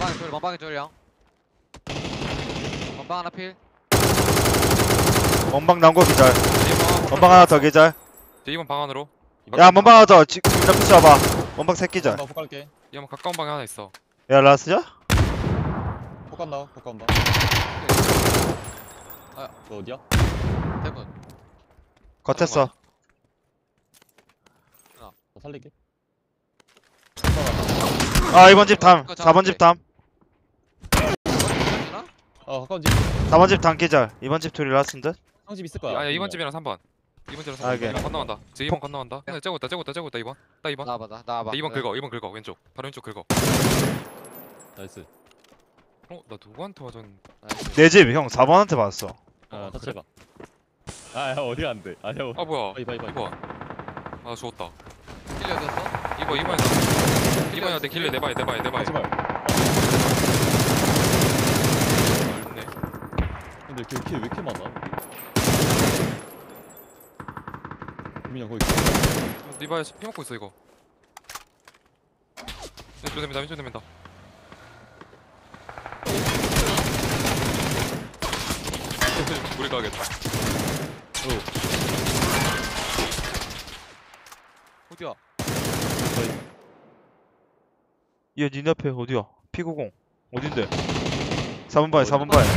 원방에 둘이야. 원방 하나 필. 원방 남고 기절. 원방 하나 더 기절. 제 2번 방 안으로. 야 원방 하나 더 지금 푸시 와봐. 원방 새 기절. 나폭 갈게. 2번 가까운 방에 하나 있어. 야 라스야? 폭 간다. 폭 간다. 너 어디야? 대문. 겉했어. 나 살릴게. 아 이번 집 담. 4번 집 담. 가까운 집. 4번 집 담 기절. 이번 집 둘이 라스인데? 형집 있을 거야. 야 2번 집이랑 3번. 2번 집이랑 3번. 알게. 2번 건너간다. 제 2번 건너간다. 근데 째고 있다 2번. 딱 2번. 나와봐 나와봐. 2번 긁어 2번 긁어 왼쪽. 바로 왼쪽 긁어. 나이스. 나 누구한테 맞았는데? 내 집 형 4번한테 받았어. 터치 해봐. 야 어디 안 돼. 아니야. 아 뭐야? 바이. 2번. 아 죽었다. 킬려 됐어? 2번이야 내 길래 내봐야 제발. 넓네. 근데 킬왜 이렇게 많아? 민아 거기. 리바야 피 먹고 있어 이거. 왼쪽 됩니다. 우리 가겠다. 어디야? 얘 니네 앞에 어디야? P90 어딘데? 4번 바에 4번 바에.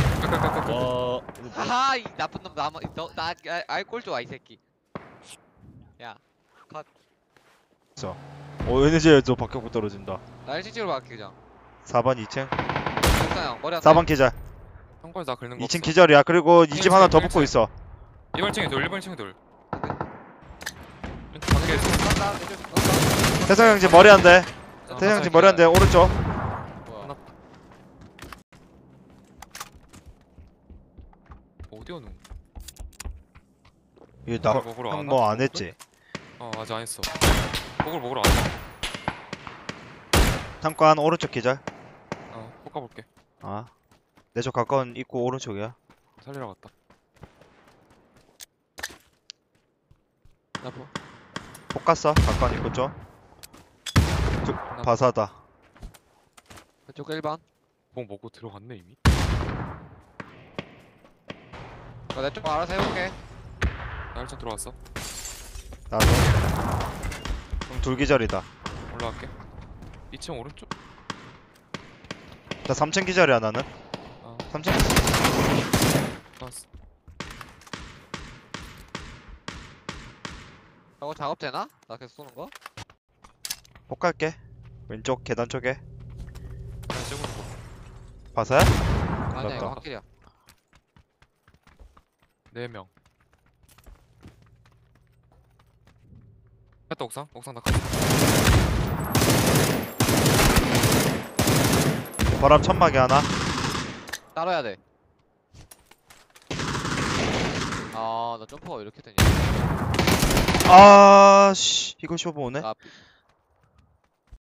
하하 이 나쁜 놈 너나 알꼴 좋아 이 새끼. 야. 에너지에서 박격고 떨어진다. 나 1층으로 갈게 그냥. 4번 2층. 형 머리 안 4번 기절. 한걸 다 긁는 거 2층 없어. 기절이야. 그리고 이 집 하나 더 일층, 붙고 있어. 1번 층에 둘 왼쪽 밖에 있어. 태성 형 집 머리 한 대. 아, 태성 형 집 머리 한 대. 오른쪽. 뭐야? 어디야 너? 얘 먹으러 안 형 와? 뭐 안 했지? 아직 안 했어. 먹으러 안 와. 탐관 오른쪽 기절. 볶아 볼게. 아. 내 쪽 가까운 입구 오른쪽이야. 살리러 갔다. 나보. 폭 갔어. 가까운 입구 쪽. 바사다. 그쪽 1번. 뭐 먹고 들어갔네 이미. 내쪽 알아서 해볼게. 나 1층 들어왔어. 나도. 그럼 둘 기절이다. 올라갈게. 2층 오른쪽. 나 3층 기절이야 나는. 3층. 나왔어. 저거 작업 되나? 나 계속 쏘는 거? 폭 갈게. 왼쪽 계단 쪽에. 그냥 째고 있는 거. 바사야? 아니야 이거 맞다. 확실이야. 4명. 했다 옥상 다 갔어. 바람 천막이 하나. 따로 해야 돼. 나 점퍼가 왜 이렇게 되냐? 아, 씨. 이거 쇼부 오네. 아,